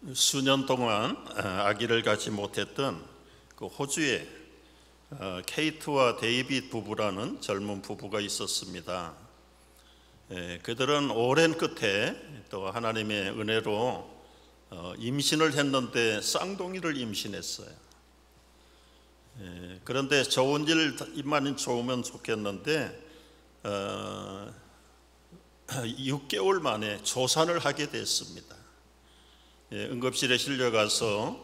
수년 동안 아기를 갖지 못했던 그 호주에 케이트와 데이빗 부부라는 젊은 부부가 있었습니다. 그들은 오랜 끝에 또 하나님의 은혜로 임신을 했는데 쌍둥이를 임신했어요. 그런데 좋은 일만 좋으면 좋겠는데 6개월 만에 조산을 하게 됐습니다. 응급실에 실려가서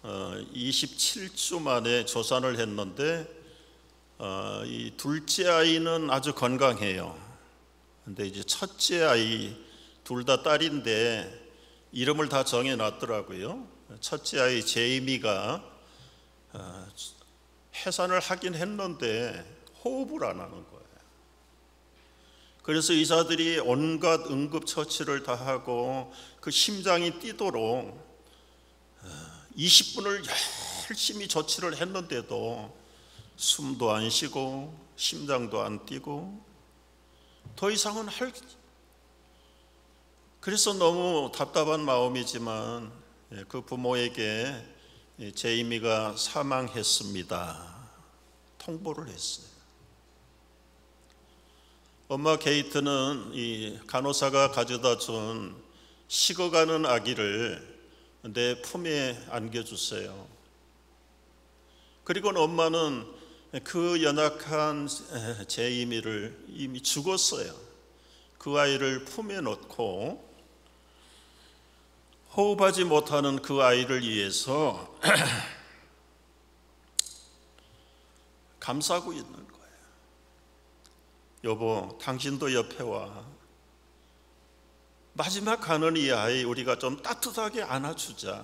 27주 만에 조산을 했는데 이 둘째 아이는 아주 건강해요. 근데 이제 첫째 아이, 둘 다 딸인데 이름을 다 정해놨더라고요. 첫째 아이 제이미가 해산을 하긴 했는데 호흡을 안 하는 거예요. 그래서 의사들이 온갖 응급처치를 다 하고 그 심장이 뛰도록 20분을 열심히 조치를 했는데도 숨도 안 쉬고 심장도 안 뛰고 더 이상은 그래서 너무 답답한 마음이지만 그 부모에게 제이미가 사망했습니다 통보를 했어요. 엄마 케이트는 이 간호사가 가져다 준 식어가는 아기를 내 품에 안겨주세요. 그리고 엄마는 그 연약한 제이미를 이미 죽었어요. 그 아이를 품에 넣고 호흡하지 못하는 그 아이를 위해서 감싸고 있는 거예요. 여보, 당신도 옆에 와. 마지막 가는 이 아이 우리가 좀 따뜻하게 안아주자.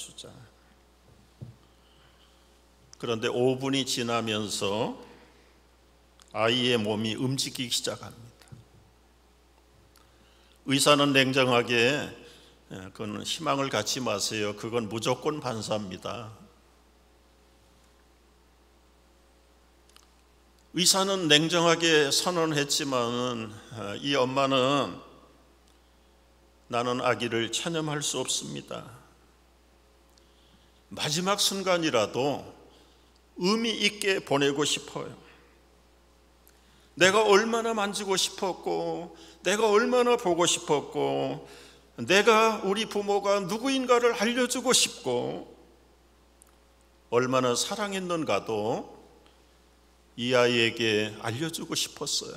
그런데 5분이 지나면서 아이의 몸이 움직이기 시작합니다. 의사는 냉정하게 그건 희망을 갖지 마세요. 그건 무조건 반사입니다. 의사는 냉정하게 선언했지만 이 엄마는 나는 아기를 체념할 수 없습니다. 마지막 순간이라도 의미 있게 보내고 싶어요. 내가 얼마나 만지고 싶었고 내가 얼마나 보고 싶었고 내가 우리 부모가 누구인가를 알려주고 싶고 얼마나 사랑했는가도 이 아이에게 알려주고 싶었어요.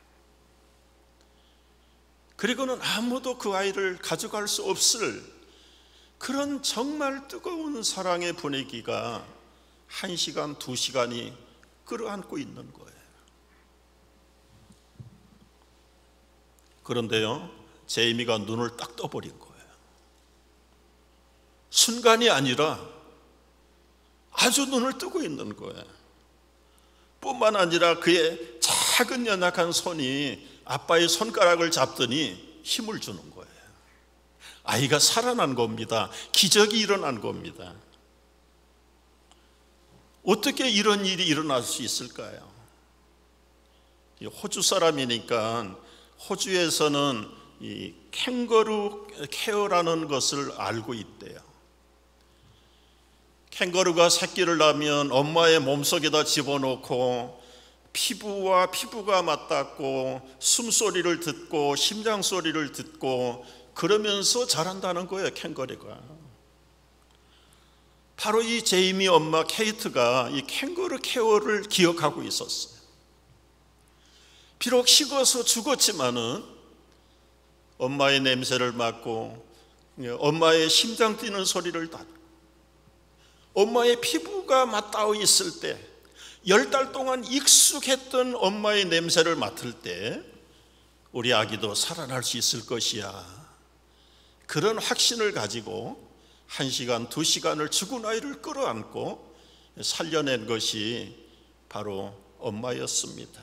그리고는 아무도 그 아이를 가져갈 수 없을 그런 정말 뜨거운 사랑의 분위기가 1시간, 2시간이 끌어안고 있는 거예요. 그런데요, 제이미가 눈을 딱 떠버린 거예요. 순간이 아니라 아주 눈을 뜨고 있는 거예요. 뿐만 아니라 그의 작은 연약한 손이 아빠의 손가락을 잡더니 힘을 주는 거예요. 아이가 살아난 겁니다. 기적이 일어난 겁니다. 어떻게 이런 일이 일어날 수 있을까요? 호주 사람이니까 호주에서는 이 캥거루 케어라는 것을 알고 있대요. 캥거루가 새끼를 낳으면 엄마의 몸속에다 집어넣고 피부와 피부가 맞닿고 숨소리를 듣고 심장 소리를 듣고 그러면서 자란다는 거예요. 캥거루가. 바로 이 제이미 엄마 케이트가 이 캥거루 케어를 기억하고 있었어요. 비록 식어서 죽었지만은 엄마의 냄새를 맡고 엄마의 심장 뛰는 소리를 듣고 엄마의 피부가 맞닿아 있을 때 10달 동안 익숙했던 엄마의 냄새를 맡을 때 우리 아기도 살아날 수 있을 것이야. 그런 확신을 가지고 1시간, 2시간을 죽은 아이를 끌어안고 살려낸 것이 바로 엄마였습니다.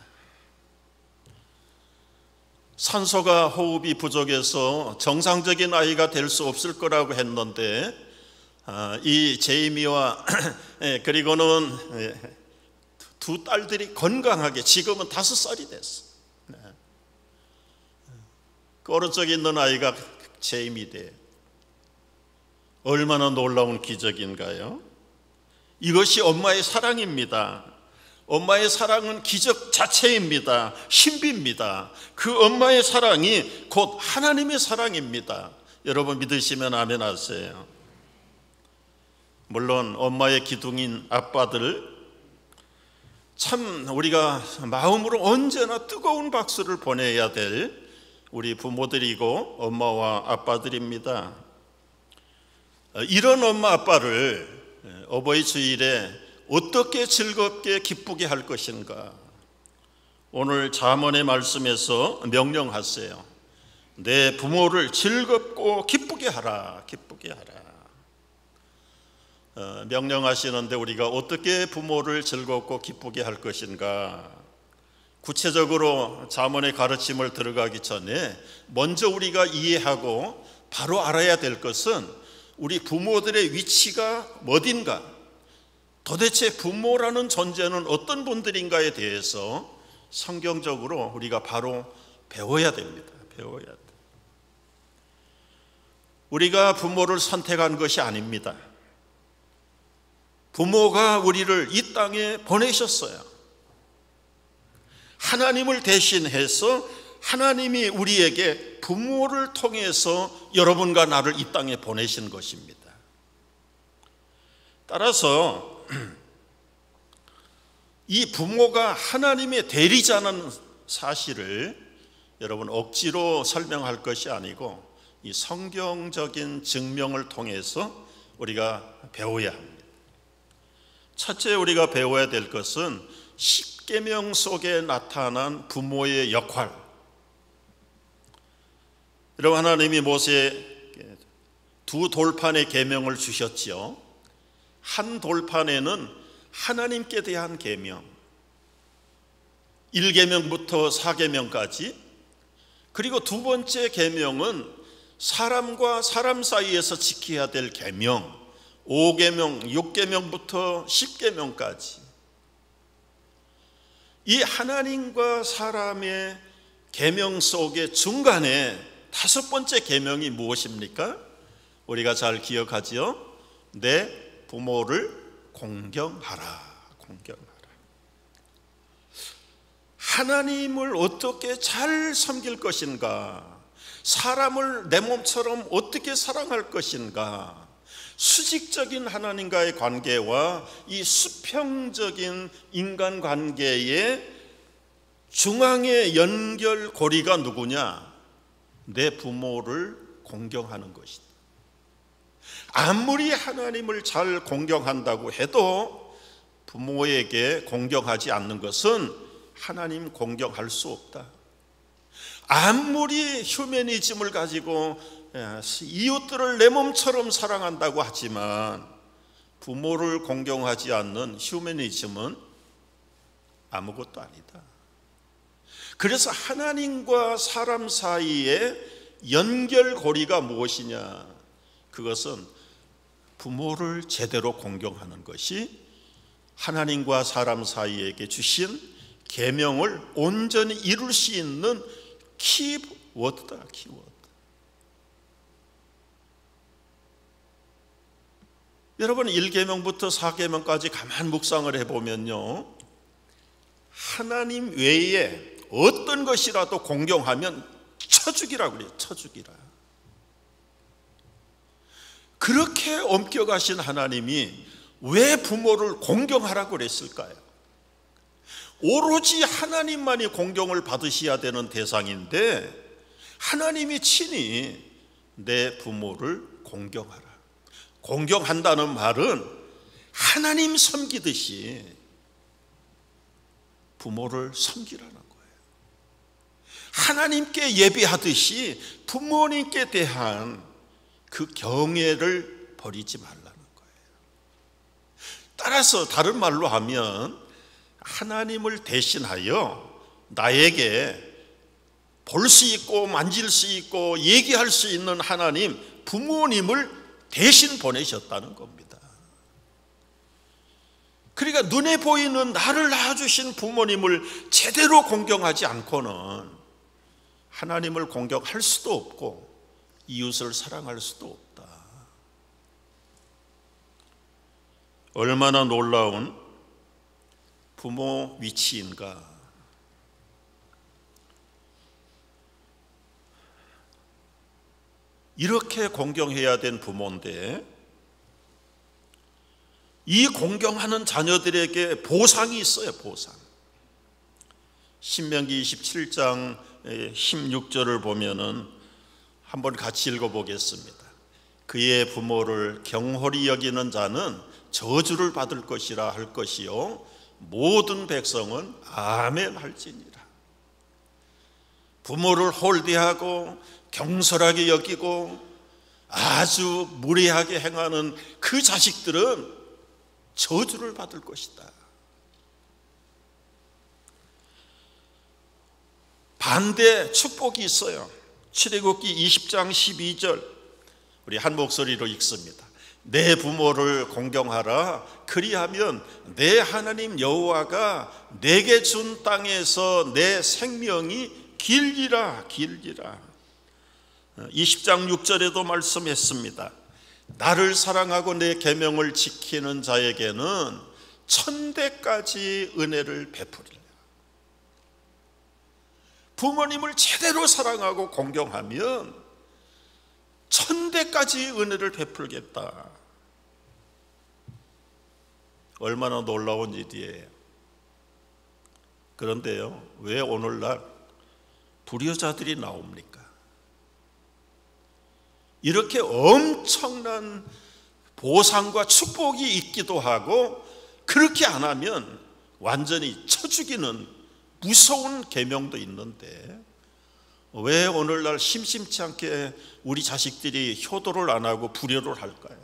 산소가 호흡이 부족해서 정상적인 아이가 될 수 없을 거라고 했는데 이 제이미와 그리고는 두 딸들이 건강하게 지금은 5살이 됐어. 그 오른쪽에 있는 아이가 제이미 돼. 얼마나 놀라운 기적인가요? 이것이 엄마의 사랑입니다. 엄마의 사랑은 기적 자체입니다. 신비입니다. 그 엄마의 사랑이 곧 하나님의 사랑입니다. 여러분 믿으시면 아멘 하세요. 물론 엄마의 기둥인 아빠들, 참 우리가 마음으로 언제나 뜨거운 박수를 보내야 될 우리 부모들이고 엄마와 아빠들입니다. 이런 엄마 아빠를 어버이 주일에 어떻게 즐겁게 기쁘게 할 것인가? 오늘 잠언의 말씀에서 명령하세요. 내 부모를 즐겁고 기쁘게 하라, 기쁘게 하라. 명령하시는데 우리가 어떻게 부모를 즐겁고 기쁘게 할 것인가? 구체적으로 잠언의 가르침을 들어가기 전에 먼저 우리가 이해하고 바로 알아야 될 것은 우리 부모들의 위치가 어딘가, 도대체 부모라는 존재는 어떤 분들인가에 대해서 성경적으로 우리가 바로 배워야 됩니다. 배워야 돼. 우리가 부모를 선택한 것이 아닙니다. 부모가 우리를 이 땅에 보내셨어요. 하나님을 대신해서 하나님이 우리에게 부모를 통해서 여러분과 나를 이 땅에 보내신 것입니다. 따라서 이 부모가 하나님의 대리자는 사실을 여러분 억지로 설명할 것이 아니고 이 성경적인 증명을 통해서 우리가 배워야 합니다. 첫째 우리가 배워야 될 것은 십계명 속에 나타난 부모의 역할. 여러분 하나님이 모세에게 두 돌판의 계명을 주셨지요. 한 돌판에는 하나님께 대한 계명, 1계명부터 4계명까지, 그리고 두 번째 계명은 사람과 사람 사이에서 지켜야 될 계명, 5계명, 6계명부터 10계명까지. 이 하나님과 사람의 계명 속의 중간에 다섯 번째 계명이 무엇입니까? 우리가 잘 기억하지요? 내 부모를 공경하라, 공경하라. 하나님을 어떻게 잘 섬길 것인가? 사람을 내 몸처럼 어떻게 사랑할 것인가? 수직적인 하나님과의 관계와 이 수평적인 인간관계의 중앙의 연결고리가 누구냐? 내 부모를 공경하는 것이다. 아무리 하나님을 잘 공경한다고 해도 부모에게 공경하지 않는 것은 하나님 공경할 수 없다. 아무리 휴머니즘을 가지고 이웃들을 내 몸처럼 사랑한다고 하지만 부모를 공경하지 않는 휴머니즘은 아무것도 아니다. 그래서 하나님과 사람 사이의 연결고리가 무엇이냐? 그것은 부모를 제대로 공경하는 것이 하나님과 사람 사이에게 주신 계명을 온전히 이룰 수 있는 키워드다. 키워드. 여러분 1계명부터 4계명까지 가만 묵상을 해보면요, 하나님 외에 어떤 것이라도 공경하면 쳐죽이라고 그래요. 쳐죽이라. 그렇게 엄격하신 하나님이 왜 부모를 공경하라고 그랬을까요? 오로지 하나님만이 공경을 받으셔야 되는 대상인데 하나님이 친히 내 부모를 공경하라. 공경한다는 말은 하나님 섬기듯이 부모를 섬기라는 거예요. 하나님께 예배하듯이 부모님께 대한 그 경애를 버리지 말라는 거예요. 따라서 다른 말로 하면 하나님을 대신하여 나에게 볼 수 있고 만질 수 있고 얘기할 수 있는 하나님, 부모님을 대신 보내셨다는 겁니다. 그러니까 눈에 보이는 나를 낳아주신 부모님을 제대로 공경하지 않고는 하나님을 공경할 수도 없고 이웃을 사랑할 수도 없다. 얼마나 놀라운 부모 위치인가. 이렇게 공경해야 된 부모인데 이 공경하는 자녀들에게 보상이 있어요. 보상. 신명기 27장 16절을 보면은 한번 같이 읽어보겠습니다. 그의 부모를 경홀히 여기는 자는 저주를 받을 것이라 할 것이요 모든 백성은 아멘 할지니라. 부모를 홀대하고 경솔하게 여기고 아주 무례하게 행하는 그 자식들은 저주를 받을 것이다. 반대 축복이 있어요. 출애굽기 20장 12절 우리 한 목소리로 읽습니다. 내 부모를 공경하라. 그리하면 내 하나님 여호와가 내게 준 땅에서 내 생명이 길리라. 길리라. 20장 6절에도 말씀했습니다. 나를 사랑하고 내 계명을 지키는 자에게는 천대까지 은혜를 베푸리라. 부모님을 제대로 사랑하고 공경하면 천대까지 은혜를 베풀겠다. 얼마나 놀라운 일이에요. 그런데요, 왜 오늘날 불효자들이 나옵니까? 이렇게 엄청난 보상과 축복이 있기도 하고 그렇게 안 하면 완전히 쳐 죽이는 무서운 계명도 있는데 왜 오늘날 심심치 않게 우리 자식들이 효도를 안 하고 불효를 할까요?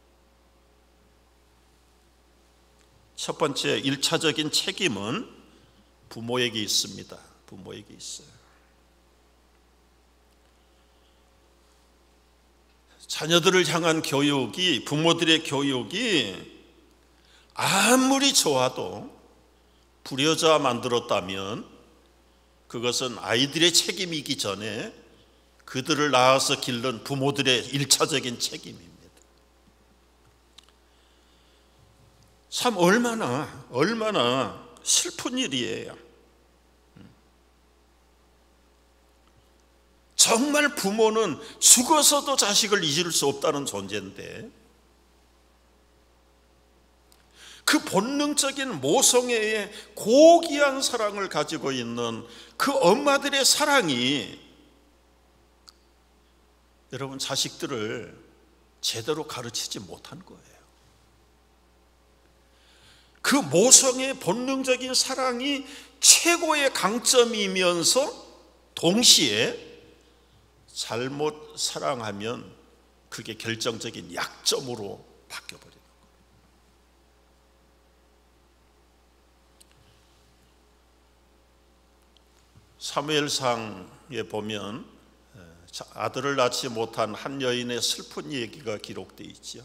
첫 번째 1차적인 책임은 부모에게 있습니다. 부모에게 있어요. 자녀들을 향한 교육이, 부모들의 교육이 아무리 좋아도 불효자 만들었다면 그것은 아이들의 책임이기 전에 그들을 낳아서 기른 부모들의 1차적인 책임입니다. 참 얼마나 슬픈 일이에요. 정말 부모는 죽어서도 자식을 잊을 수 없다는 존재인데 그 본능적인 모성애의 고귀한 사랑을 가지고 있는 그 엄마들의 사랑이 여러분 자식들을 제대로 가르치지 못한 거예요. 그 모성의 본능적인 사랑이 최고의 강점이면서 동시에 잘못 사랑하면 그게 결정적인 약점으로 바뀌어버립니다. 사무엘상에 보면 아들을 낳지 못한 한 여인의 슬픈 얘기가 기록되어 있죠.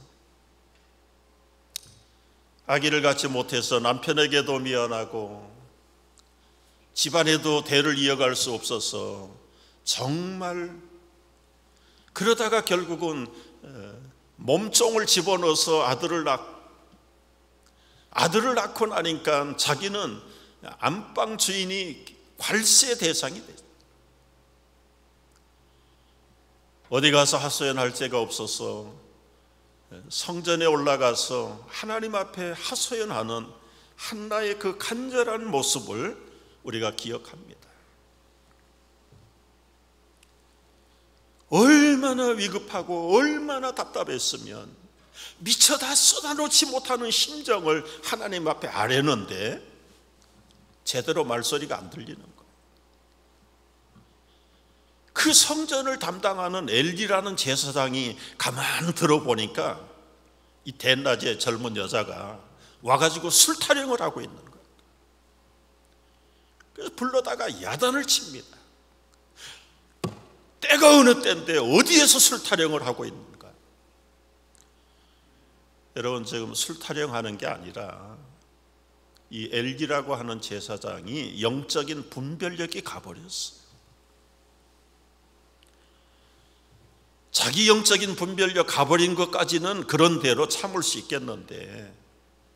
아기를 갖지 못해서 남편에게도 미안하고 집안에도 대를 이어갈 수 없어서 정말 그러다가 결국은 몸종을 집어넣어서 아들을 낳고 나니까 자기는 안방 주인이 관세 대상이 됐어요. 어디 가서 하소연할 데가 없어서 성전에 올라가서 하나님 앞에 하소연하는 한나의 그 간절한 모습을 우리가 기억합니다. 얼마나 위급하고 얼마나 답답했으면 미처 다 쏟아놓지 못하는 심정을 하나님 앞에 아뢰는데 제대로 말소리가 안 들리는 거예요. 그 성전을 담당하는 엘리라는 제사장이 가만 들어보니까 이 대낮에 젊은 여자가 와가지고 술 타령을 하고 있는 거예요. 그래서 불러다가 야단을 칩니다. 때가 어느 때인데 어디에서 술 타령을 하고 있는가? 여러분 지금 술 타령하는 게 아니라 이 엘기라고 하는 제사장이 영적인 분별력이 가버렸어요. 자기 영적인 분별력 가버린 것까지는 그런 대로 참을 수 있겠는데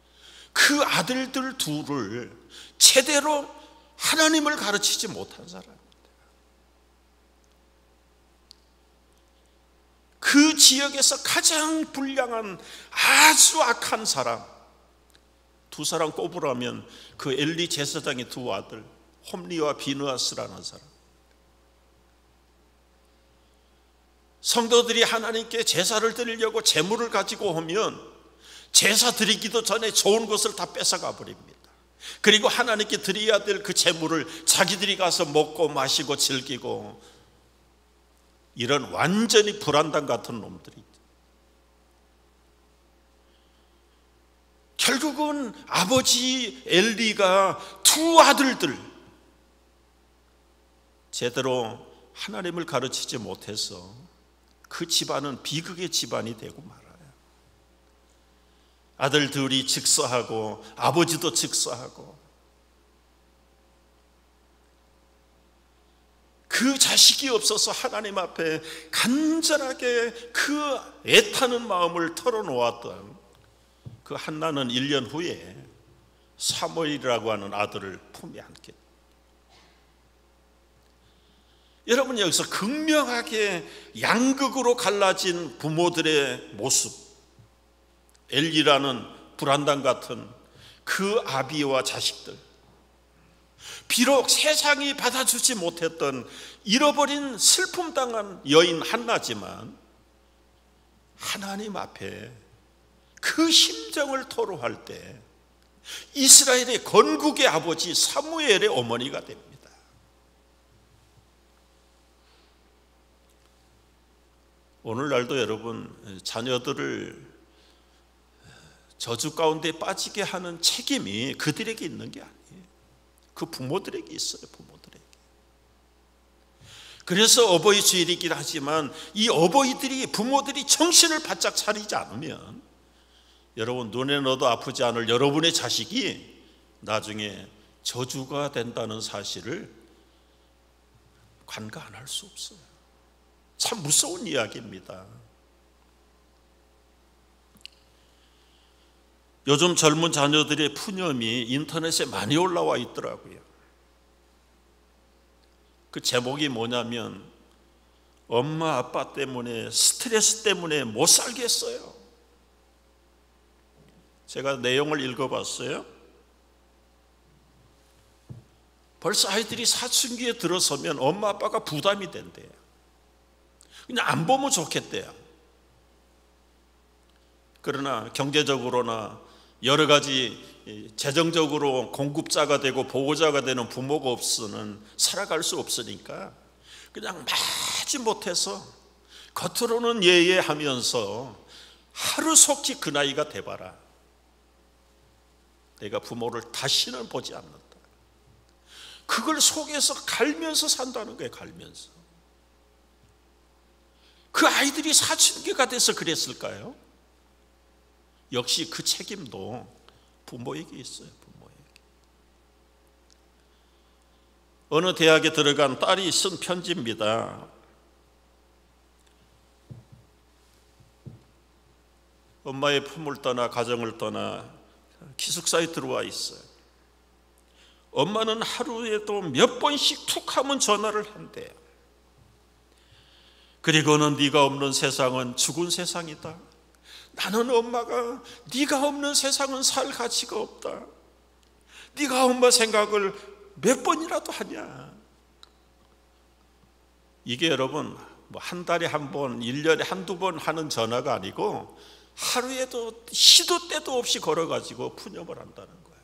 그 아들들 둘을 제대로 하나님을 가르치지 못한 사람입니다. 그 지역에서 가장 불량한 아주 악한 사람, 두 사람 꼽으라면 그 엘리 제사장의 두 아들 홈리와 비느하스라는 사람. 성도들이 하나님께 제사를 드리려고 제물을 가지고 오면 제사 드리기도 전에 좋은 것을 다 뺏어가 버립니다. 그리고 하나님께 드려야 될 그 제물을 자기들이 가서 먹고 마시고 즐기고, 이런 완전히 불안당 같은 놈들이 결국은 아버지 엘리가 두 아들들 제대로 하나님을 가르치지 못해서 그 집안은 비극의 집안이 되고 말아요. 아들 둘이 즉사하고 아버지도 즉사하고, 그 자식이 없어서 하나님 앞에 간절하게 그 애타는 마음을 털어놓았던 그 한나는 1년 후에 사무엘이라고 하는 아들을 품에 안게. 여러분, 여기서 극명하게 양극으로 갈라진 부모들의 모습, 엘리라는 불안당 같은 그 아비와 자식들, 비록 세상이 받아주지 못했던 잃어버린 슬픔당한 여인 한나지만 하나님 앞에 그 심정을 토로할 때 이스라엘의 건국의 아버지 사무엘의 어머니가 됩니다. 오늘날도 여러분, 자녀들을 저주 가운데 빠지게 하는 책임이 그들에게 있는 게 아니에요. 그 부모들에게 있어요. 부모들에게. 그래서 어버이 주일이긴 하지만 이 어버이들이, 부모들이 정신을 바짝 차리지 않으면 여러분, 눈에 넣어도 아프지 않을 여러분의 자식이 나중에 저주가 된다는 사실을 간과 안 할 수 없어요. 참 무서운 이야기입니다. 요즘 젊은 자녀들의 푸념이 인터넷에 많이 올라와 있더라고요. 그 제목이 뭐냐면 엄마 아빠 때문에, 스트레스 때문에 못 살겠어요. 제가 내용을 읽어봤어요. 벌써 아이들이 사춘기에 들어서면 엄마 아빠가 부담이 된대요. 그냥 안 보면 좋겠대요. 그러나 경제적으로나 여러 가지 재정적으로 공급자가 되고 보호자가 되는 부모가 없으면 살아갈 수 없으니까 그냥 마지 못해서 겉으로는 예예하면서 하루속히 그 나이가 돼봐라, 내가 부모를 다시는 보지 않는다. 그걸 속에서 갈면서 산다는 거예요. 갈면서. 그 아이들이 사춘기가 돼서 그랬을까요? 역시 그 책임도 부모에게 있어요. 부모에게. 어느 대학에 들어간 딸이 쓴 편지입니다. 엄마의 품을 떠나 가정을 떠나 기숙사에 들어와 있어요. 엄마는 하루에도 몇 번씩 툭 하면 전화를 한대요. 그리고는 네가 없는 세상은 죽은 세상이다. 나는 엄마가 네가 없는 세상은 살 가치가 없다. 네가 엄마 생각을 몇 번이라도 하냐. 이게 여러분 뭐 한 달에 한 번, 1년에 한두 번 하는 전화가 아니고 하루에도 시도 때도 없이 걸어가지고 푸념을 한다는 거예요.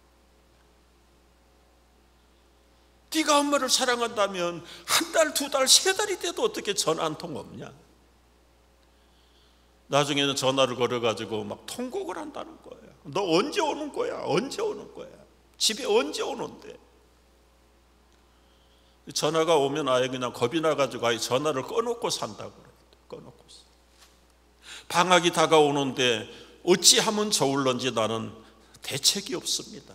네가 엄마를 사랑한다면 한 달, 두 달, 세 달이 돼도 어떻게 전화 한 통 없냐. 나중에는 전화를 걸어가지고 막 통곡을 한다는 거예요. 너 언제 오는 거야? 언제 오는 거야? 집에 언제 오는데? 전화가 오면 아예 그냥 겁이 나가지고 아예 전화를 꺼놓고 산다고 그래요. 꺼놓고. 방학이 다가오는데 어찌하면 좋을런지 나는 대책이 없습니다.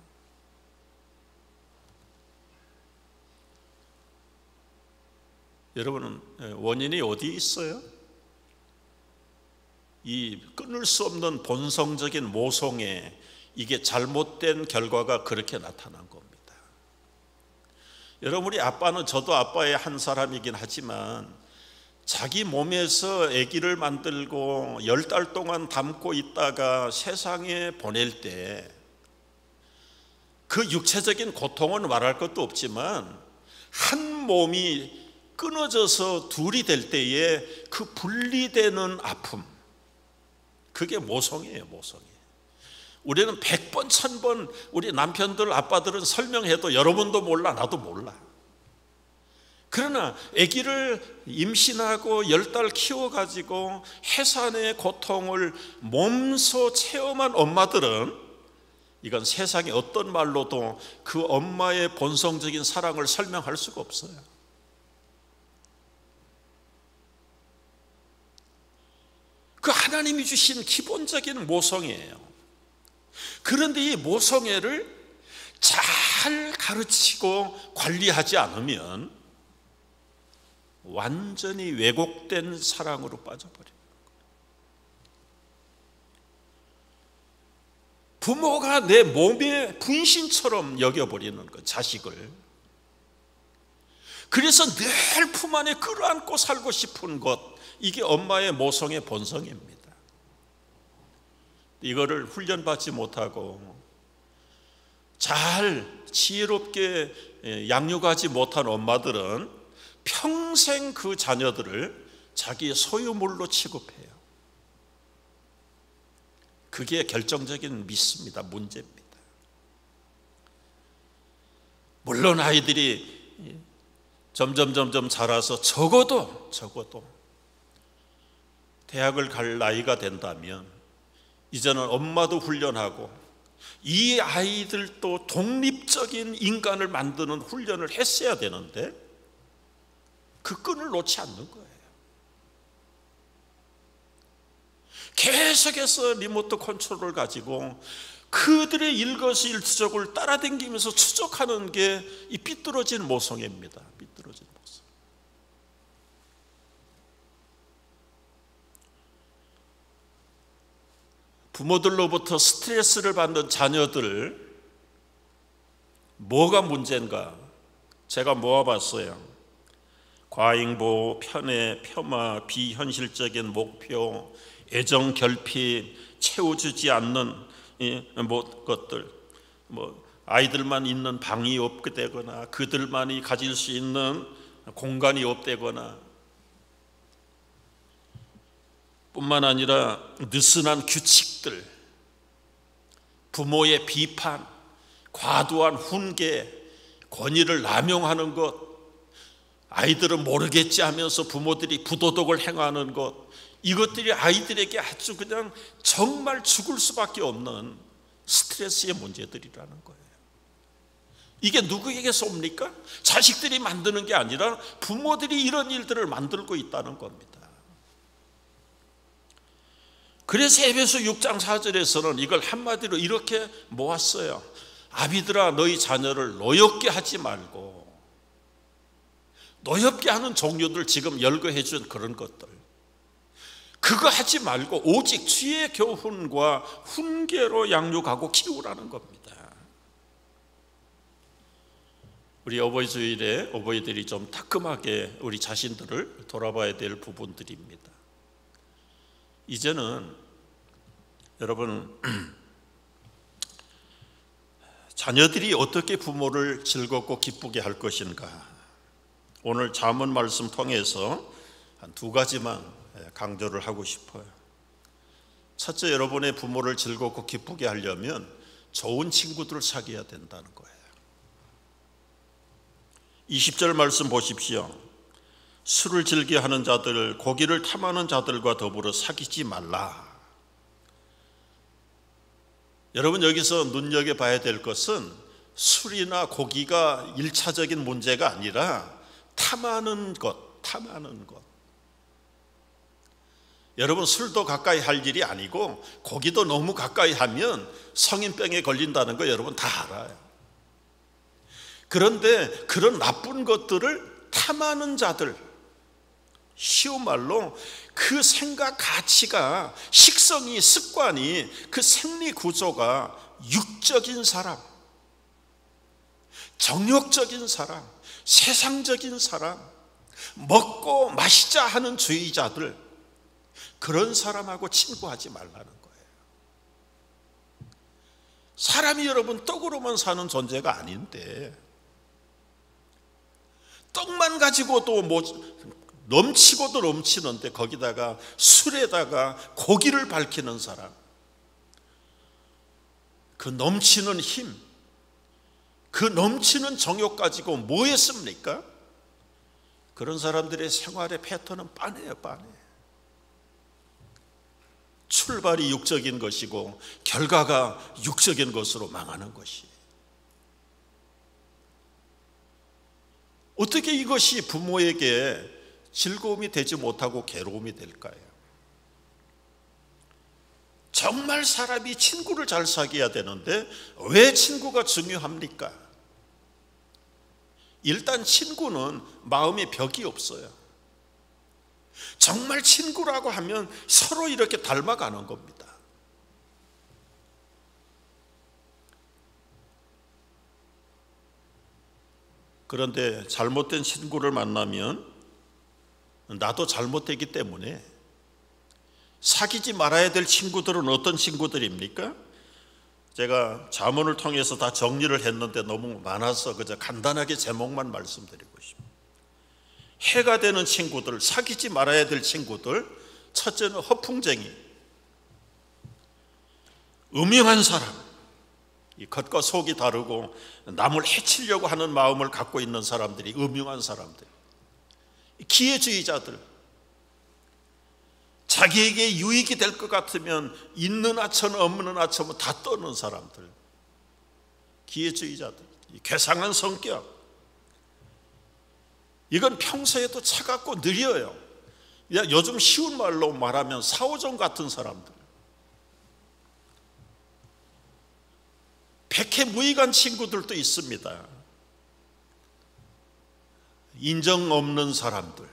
여러분은 원인이 어디에 있어요? 이 끊을 수 없는 본성적인 모성애, 이게 잘못된 결과가 그렇게 나타난 겁니다. 여러분, 우리 아빠는 저도 아빠의 한 사람이긴 하지만 자기 몸에서 아기를 만들고 10달 동안 담고 있다가 세상에 보낼 때 그 육체적인 고통은 말할 것도 없지만 한 몸이 끊어져서 둘이 될 때에 그 분리되는 아픔, 그게 모성이에요. 모성이. 우리는 100번 1000번 우리 남편들 아빠들은 설명해도 여러분도 몰라, 나도 몰라. 그러나 아기를 임신하고 10달 키워가지고 해산의 고통을 몸소 체험한 엄마들은 이건 세상에 어떤 말로도 그 엄마의 본성적인 사랑을 설명할 수가 없어요. 그 하나님이 주신 기본적인 모성애예요. 그런데 이 모성애를 잘 가르치고 관리하지 않으면 완전히 왜곡된 사랑으로 빠져버려요. 부모가 내 몸의 분신처럼 여겨버리는 것, 자식을. 그래서 늘 품 안에 끌어안고 살고 싶은 것, 이게 엄마의 모성의 본성입니다. 이거를 훈련받지 못하고 잘 지혜롭게 양육하지 못한 엄마들은 평생 그 자녀들을 자기의 소유물로 취급해요. 그게 결정적인 미스입니다. 문제입니다. 물론 아이들이 점점 자라서 적어도 대학을 갈 나이가 된다면 이제는 엄마도 훈련하고 이 아이들도 독립적인 인간을 만드는 훈련을 했어야 되는데 그 끈을 놓지 않는 거예요. 계속해서 리모트 컨트롤을 가지고 그들의 일거수일투족을 따라다니면서 추적하는 게 이 삐뚤어진 모성애입니다. 삐뚤어진 모성. 부모들로부터 스트레스를 받는 자녀들, 뭐가 문제인가? 제가 모아봤어요. 과잉보호, 편애, 폄하, 비현실적인 목표, 애정 결핍, 채워주지 않는 것들, 아이들만 있는 방이 없게 되거나 그들만이 가질 수 있는 공간이 없대거나, 뿐만 아니라 느슨한 규칙들, 부모의 비판, 과도한 훈계, 권위를 남용하는 것, 아이들은 모르겠지 하면서 부모들이 부도덕을 행하는 것, 이것들이 아이들에게 아주 그냥 정말 죽을 수밖에 없는 스트레스의 문제들이라는 거예요. 이게 누구에게서 옵니까? 자식들이 만드는 게 아니라 부모들이 이런 일들을 만들고 있다는 겁니다. 그래서 에베소 6장 4절에서는 이걸 한마디로 이렇게 모았어요. 아비들아, 너희 자녀를 노엽게 하지 말고, 노엽게 하는 종류들 지금 열거해 준 그런 것들, 그거 하지 말고 오직 주의 교훈과 훈계로 양육하고 키우라는 겁니다. 우리 어버이 주일에 어버이들이 좀 따끔하게 우리 자신들을 돌아봐야 될 부분들입니다. 이제는 여러분, 자녀들이 어떻게 부모를 즐겁고 기쁘게 할 것인가, 오늘 잠언 말씀 통해서 한 2가지만 강조를 하고 싶어요. 첫째, 여러분의 부모를 즐겁고 기쁘게 하려면 좋은 친구들을 사귀어야 된다는 거예요. 20절 말씀 보십시오. 술을 즐겨하는 자들, 고기를 탐하는 자들과 더불어 사귀지 말라. 여러분, 여기서 눈여겨봐야 될 것은 술이나 고기가 1차적인 문제가 아니라 탐하는 것. 여러분, 술도 가까이 할 일이 아니고 고기도 너무 가까이 하면 성인병에 걸린다는 거 여러분 다 알아요. 그런데 그런 나쁜 것들을 탐하는 자들, 쉬운 말로 그 생각 가치가, 식성이, 습관이, 그 생리 구조가 육적인 사람, 정욕적인 사람, 세상적인 사람, 먹고 마시자 하는 주의자들, 그런 사람하고 친구하지 말라는 거예요. 사람이 여러분 떡으로만 사는 존재가 아닌데, 떡만 가지고도 뭐 넘치고도 넘치는데 거기다가 술에다가 고기를 밝히는 사람, 그 넘치는 힘, 그 넘치는 정욕 가지고 뭐 했습니까? 그런 사람들의 생활의 패턴은 빤해요, 빤해. 출발이 육적인 것이고 결과가 육적인 것으로 망하는 것이. 어떻게 이것이 부모에게 즐거움이 되지 못하고 괴로움이 될까요? 정말 사람이 친구를 잘 사귀어야 되는데 왜 친구가 중요합니까? 일단 친구는 마음에 벽이 없어요. 정말 친구라고 하면 서로 이렇게 닮아가는 겁니다. 그런데 잘못된 친구를 만나면 나도 잘못되기 때문에 사귀지 말아야 될 친구들은 어떤 친구들입니까? 제가 자문을 통해서 다 정리를 했는데 너무 많아서 그저 간단하게 제목만 말씀드리고 싶습니다. 해가 되는 친구들, 사귀지 말아야 될 친구들. 첫째는 허풍쟁이, 음흉한 사람, 이 겉과 속이 다르고 남을 해치려고 하는 마음을 갖고 있는 사람들이 음흉한 사람들. 기회주의자들, 자기에게 유익이 될 것 같으면 있는 하천 없는 하천 다 떠는 사람들, 기회주의자들, 괴상한 성격. 이건 평소에도 차갑고 느려요. 요즘 쉬운 말로 말하면 사오정 같은 사람들, 백해무익한 친구들도 있습니다. 인정 없는 사람들.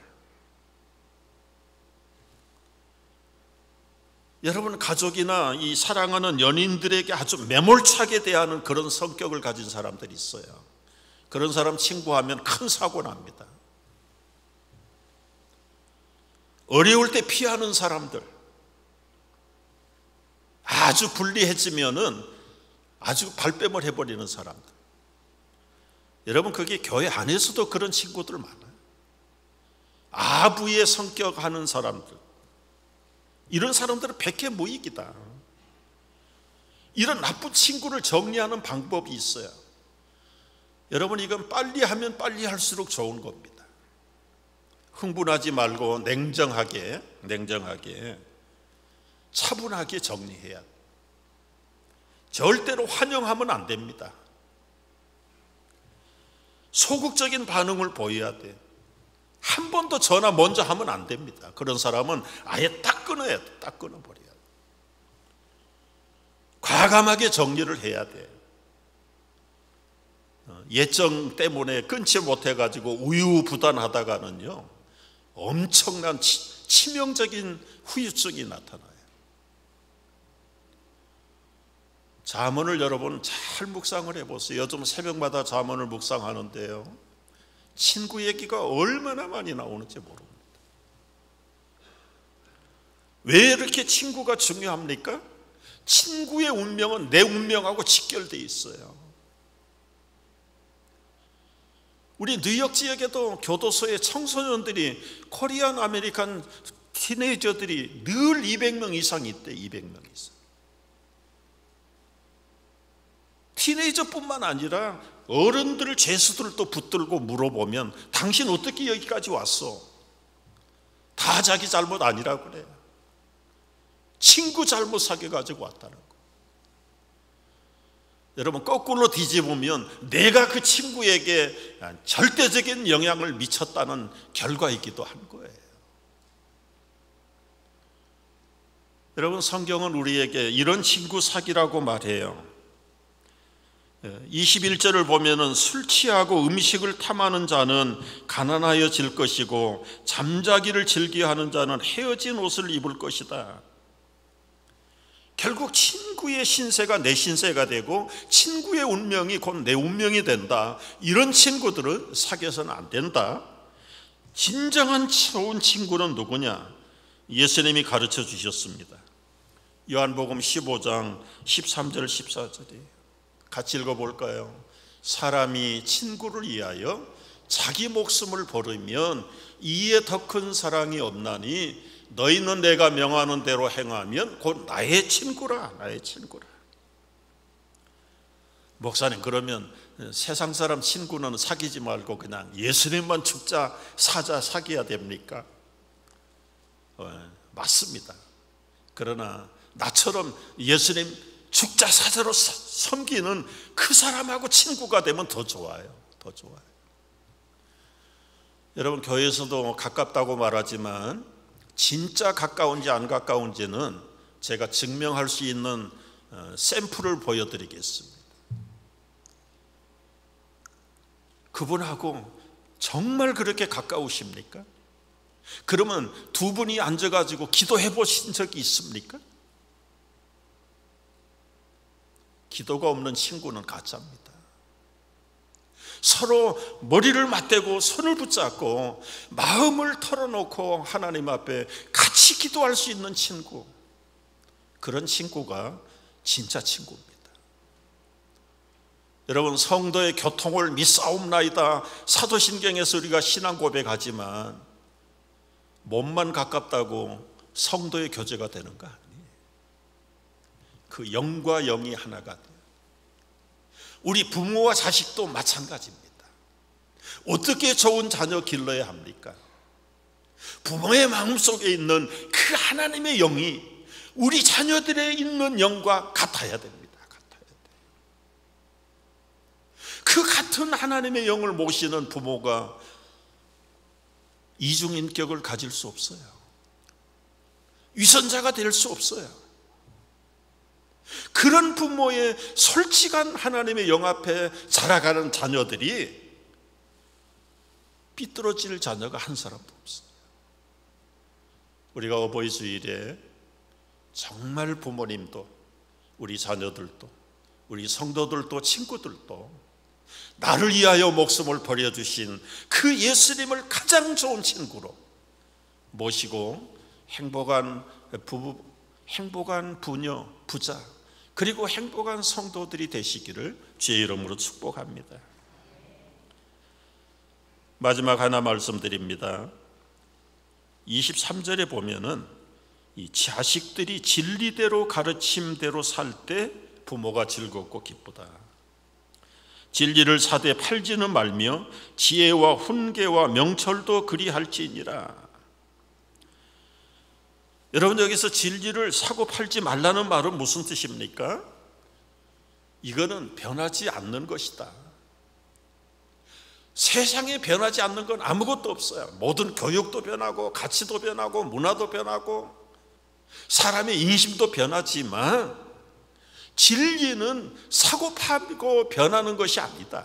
여러분, 가족이나 이 사랑하는 연인들에게 아주 매몰차게 대하는 그런 성격을 가진 사람들이 있어요. 그런 사람 친구하면 큰 사고 납니다. 어려울 때 피하는 사람들, 아주 불리해지면은 아주 발뺌을 해버리는 사람들. 여러분, 그게 교회 안에서도 그런 친구들 많아요. 아부의 성격 하는 사람들, 이런 사람들은 백해무익이다. 이런 나쁜 친구를 정리하는 방법이 있어요. 여러분, 이건 빨리 하면 빨리 할수록 좋은 겁니다. 흥분하지 말고 냉정하게 차분하게 정리해야 돼. 절대로 환영하면 안 됩니다. 소극적인 반응을 보여야 돼. 한 번 더 전화 먼저 하면 안 됩니다. 그런 사람은 아예 딱 끊어야 돼. 딱 끊어버려야 돼. 과감하게 정리를 해야 돼. 예정 때문에 끊지 못해가지고 우유부단하다가는요, 엄청난 치명적인 후유증이 나타나요. 잠언을 여러분 잘 묵상을 해보세요. 요즘 새벽마다 잠언을 묵상하는데요, 친구 얘기가 얼마나 많이 나오는지 모릅니다. 왜 이렇게 친구가 중요합니까? 친구의 운명은 내 운명하고 직결되어 있어요. 우리 뉴욕 지역에도 교도소에 청소년들이, 코리안 아메리칸 티네이저들이 늘 200명 이상 있대. 200명 이상. 티네이저뿐만 아니라 어른들, 죄수들도 붙들고 물어보면 당신 어떻게 여기까지 왔어? 다 자기 잘못 아니라고 그래요. 친구 잘못 사귀어가지고 왔다는 거. 여러분, 거꾸로 뒤집으면 내가 그 친구에게 절대적인 영향을 미쳤다는 결과이기도 한 거예요. 여러분, 성경은 우리에게 이런 친구 사귀라고 말해요. 21절을 보면은 술 취하고 음식을 탐하는 자는 가난하여질 것이고 잠자기를 즐겨하는 자는 헤어진 옷을 입을 것이다. 결국 친구의 신세가 내 신세가 되고 친구의 운명이 곧 내 운명이 된다. 이런 친구들은 사귀어서는 안 된다. 진정한 좋은 친구는 누구냐? 예수님이 가르쳐 주셨습니다. 요한복음 15장 13절 14절이에요. 같이 읽어볼까요? 사람이 친구를 위하여 자기 목숨을 버리면 이에 더 큰 사랑이 없나니 너희는 내가 명하는 대로 행하면 곧 나의 친구라. 나의 친구라. 목사님, 그러면 세상 사람 친구는 사귀지 말고 그냥 예수님만 죽자 사자 사귀어야 됩니까? 맞습니다. 그러나 나처럼 예수님 죽자 사자로 섬기는 그 사람하고 친구가 되면 더 좋아요. 더 좋아요. 여러분, 교회에서도 가깝다고 말하지만 진짜 가까운지 안 가까운지는 제가 증명할 수 있는 샘플을 보여드리겠습니다. 그분하고 정말 그렇게 가까우십니까? 그러면 두 분이 앉아가지고 기도해 보신 적이 있습니까? 기도가 없는 친구는 가짜입니다. 서로 머리를 맞대고 손을 붙잡고 마음을 털어놓고 하나님 앞에 같이 기도할 수 있는 친구, 그런 친구가 진짜 친구입니다. 여러분, 성도의 교통을 미싸움나이다. 사도신경에서 우리가 신앙 고백하지만 몸만 가깝다고 성도의 교제가 되는가? 그 영과 영이 하나가 돼요. 우리 부모와 자식도 마찬가지입니다. 어떻게 좋은 자녀 길러야 합니까? 부모의 마음속에 있는 그 하나님의 영이 우리 자녀들에 있는 영과 같아야 됩니다. 같아야 돼요. 그 같은 하나님의 영을 모시는 부모가 이중인격을 가질 수 없어요. 위선자가 될 수 없어요. 그런 부모의 솔직한 하나님의 영 앞에 자라가는 자녀들이 삐뚤어질 자녀가 한 사람도 없어요. 우리가 어버이 주일에 정말 부모님도 우리 자녀들도 우리 성도들도 친구들도 나를 위하여 목숨을 버려주신 그 예수님을 가장 좋은 친구로 모시고 행복한 부부, 행복한 부녀, 부자, 그리고 행복한 성도들이 되시기를 주의 이름으로 축복합니다. 마지막 하나 말씀드립니다. 23절에 보면은 이 자식들이 진리대로 가르침대로 살 때 부모가 즐겁고 기쁘다. 진리를 사되 팔지는 말며 지혜와 훈계와 명철도 그리할지니라. 여러분, 여기서 진리를 사고 팔지 말라는 말은 무슨 뜻입니까? 이거는 변하지 않는 것이다. 세상에 변하지 않는 건 아무것도 없어요. 모든 교육도 변하고 가치도 변하고 문화도 변하고 사람의 인심도 변하지만 진리는 사고 팔고 변하는 것이 아니다.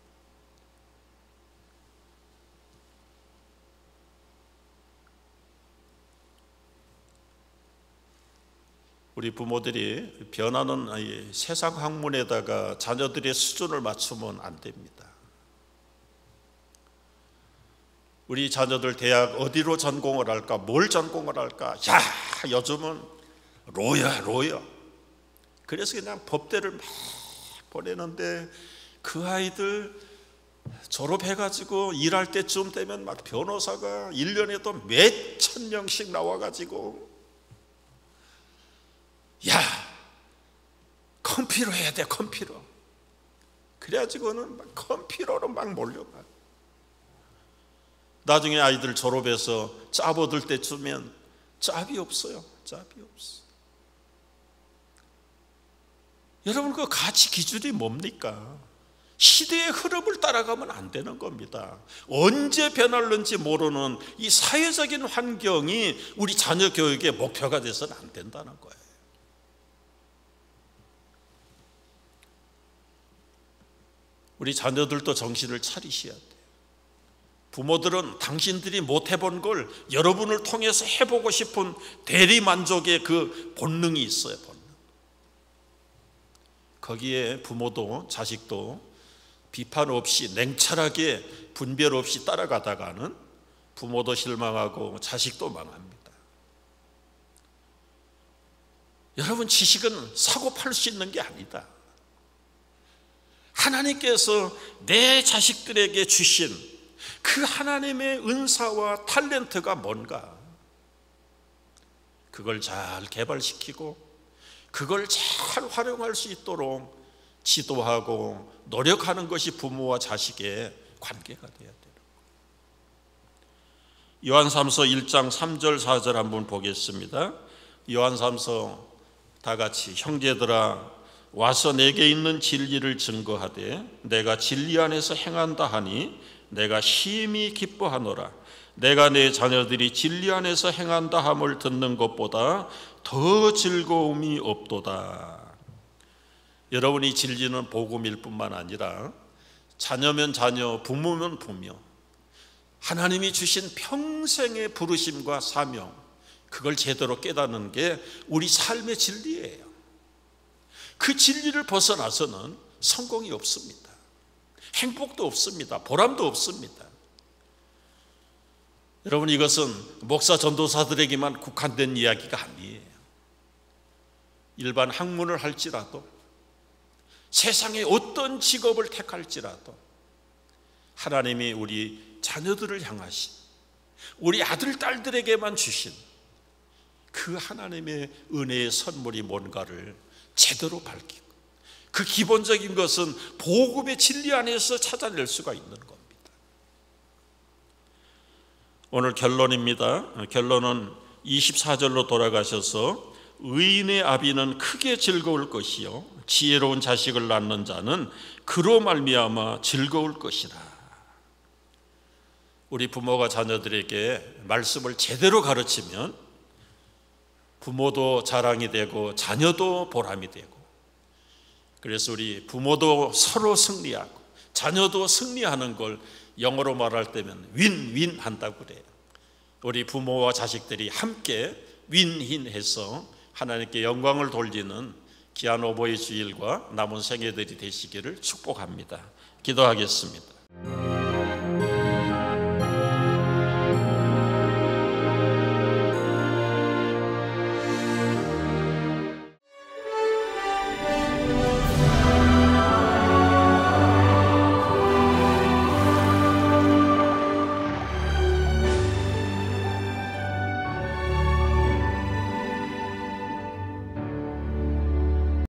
우리 부모들이 변하는 세상 학문에다가 자녀들의 수준을 맞추면 안 됩니다. 우리 자녀들 대학 어디로 전공을 할까? 뭘 전공을 할까? 야, 요즘은 로야. 그래서 그냥 법대를 막 보내는데 그 아이들 졸업해가지고 일할 때쯤 되면 막 변호사가 1년에도 몇천 명씩 나와가지고 야, 컴퓨터 해야 돼, 컴퓨터. 그래가지고는 막 컴퓨터로 막 몰려가. 나중에 아이들 졸업해서 짭 얻을 때쯤엔 짭이 없어요. 짭이 없어. 여러분, 그 가치 기준이 뭡니까? 시대의 흐름을 따라가면 안 되는 겁니다. 언제 변할는지 모르는 이 사회적인 환경이 우리 자녀 교육의 목표가 돼서는 안 된다는 거예요. 우리 자녀들도 정신을 차리셔야 돼요. 부모들은 당신들이 못 해본 걸 여러분을 통해서 해보고 싶은 대리만족의 그 본능이 있어요. 본능. 거기에 부모도 자식도 비판 없이 냉철하게 분별 없이 따라가다가는 부모도 실망하고 자식도 망합니다. 여러분, 지식은 사고 팔 수 있는 게 아니다. 하나님께서 내 자식들에게 주신 그 하나님의 은사와 탤런트가 뭔가, 그걸 잘 개발시키고 그걸 잘 활용할 수 있도록 지도하고 노력하는 것이 부모와 자식의 관계가 되어야 돼요. 요한삼서 1장 3절 4절 한번 보겠습니다. 요한삼서 다 같이, 형제들아 와서 내게 있는 진리를 증거하되 내가 진리 안에서 행한다 하니 내가 심히 기뻐하노라. 내가 내 자녀들이 진리 안에서 행한다 함을 듣는 것보다 더 즐거움이 없도다. 여러분이 진리는 복음일 뿐만 아니라 자녀면 자녀, 부모면 부모, 하나님이 주신 평생의 부르심과 사명, 그걸 제대로 깨닫는 게 우리 삶의 진리예요. 그 진리를 벗어나서는 성공이 없습니다. 행복도 없습니다. 보람도 없습니다. 여러분, 이것은 목사 전도사들에게만 국한된 이야기가 아니에요. 일반 학문을 할지라도, 세상의 어떤 직업을 택할지라도 하나님이 우리 자녀들을 향하신, 우리 아들, 딸들에게만 주신 그 하나님의 은혜의 선물이 뭔가를 제대로 밝히고, 그 기본적인 것은 복음의 진리 안에서 찾아낼 수가 있는 겁니다. 오늘 결론입니다. 결론은 24절로 돌아가셔서 의인의 아비는 크게 즐거울 것이요 지혜로운 자식을 낳는 자는 그로 말미암아 즐거울 것이라. 우리 부모가 자녀들에게 말씀을 제대로 가르치면 부모도 자랑이 되고 자녀도 보람이 되고, 그래서 우리 부모도 서로 승리하고 자녀도 승리하는 걸 영어로 말할 때면 윈윈 한다고 그래요. 우리 부모와 자식들이 함께 윈윈해서 하나님께 영광을 돌리는 귀한 어버이 주일과 남은 생애들이 되시기를 축복합니다. 기도하겠습니다.